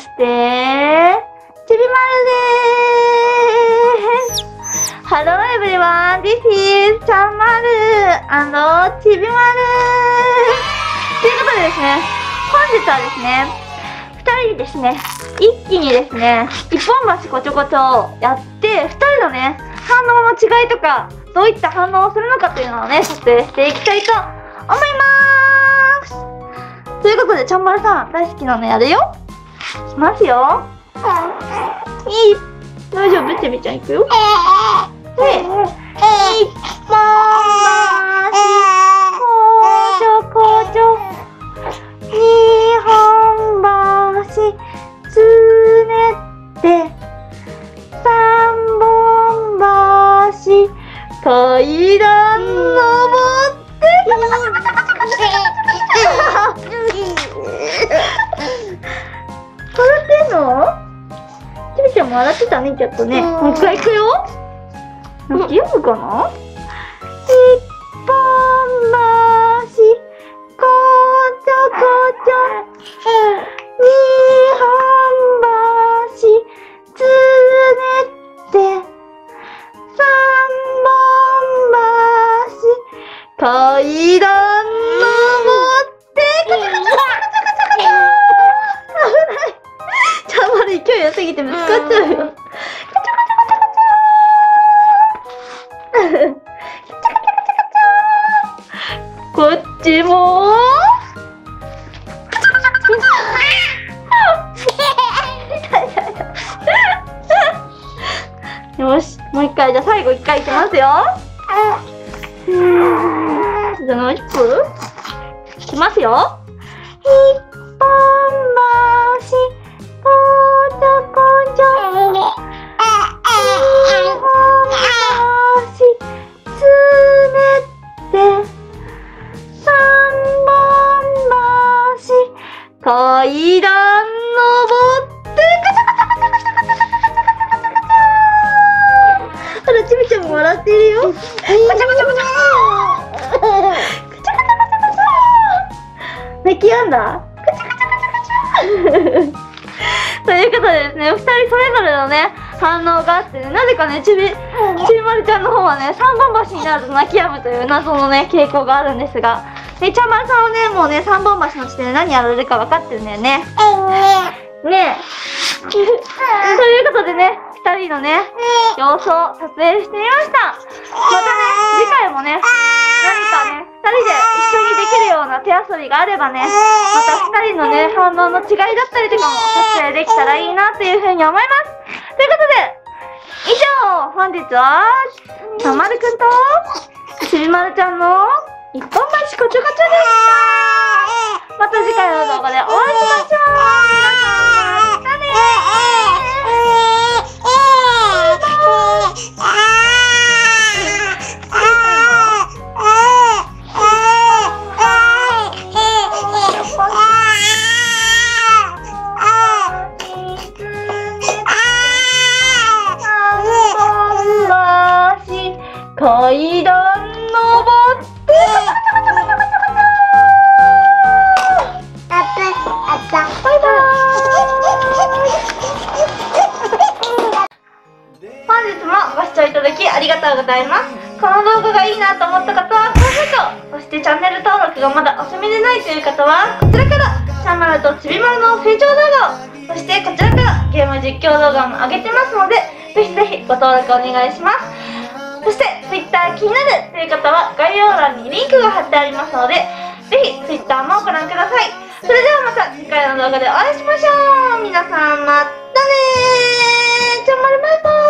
して、ちびまるでーす。Hello everyone, this is ちゃんまる&ちびまるということでですね、本日はですね、2人ですね、一気にですね、一本橋こちょこちょやって、2人のね、反応の違いとか、どういった反応をするのかというのをね、撮影していきたいと思いますということで、ちゃんまるさん、大好きなのやるよ。いきますよ。大丈夫？ちびちゃんいくよ。で、一本橋こちょこちょ、二本橋つねって、三本橋階段登って笑ってんの？ちびちゃんも笑ってたね、ちょっとね。もう一回いくよ。泣き止むかな？一本橋こちょこちょ、二本橋つねって、三本橋階段登ってカチャカチャカチャカチャカチャ。危ない。ちゃんまる勢い良すぎてぶつかっちゃうよ。カチャカチャカチャカチャ。こっちもよし、もう一回、じゃあ最後一回いきますよ。じゃあもう一個いきますよ。一本橋こちょこちょ、二本橋つねって、三本橋階段登ってカチャカチャカチャカチャカチャカチャカチャカチャカチャカチャ。あら、ちびちゃんも笑ってるよ。カチャカチャカチャカチャカチャカチャカチャ。泣き止んだ？カチャカチャカチャカチャ。ということでですね、2人それぞれのね、反応があってね、なぜかね、ちびまるちゃんの方はね、三本橋になると泣き止むという謎のね、傾向があるんですが、ね、ちゃんまるさんはね、もうね、三本橋の地点で何やられるか分かってるんだよね。ねえ。ということでね、2人のね、様子を撮影してみました。またね、次回もね、何かね、2人で一緒にできるような手遊びがあればね、また2人のね、反応の違いだったりとかも撮影できたらいいなというふうに思います。ということで、以上、本日は、ちゃんまるくんと、ちびまるちゃんの一本橋こちょこちょでした。また次回の動画でお会いしましょう。皆さん、またね階段登ってバイバーイ。本日もご視聴いただきありがとうございます。この動画がいいなと思った方は高評価、そしてチャンネル登録がまだお済みでないという方はこちらからちゃんまるとちびまるの成長動画を、そしてこちらからゲーム実況動画も上げてますので、ぜひぜひご登録お願いします。そして Twitter 気になるという方は概要欄にリンクが貼ってありますので、ぜひ Twitter もご覧ください。それではまた次回の動画でお会いしましょう。皆さんまたねー。ちゃんまるバイバーイ。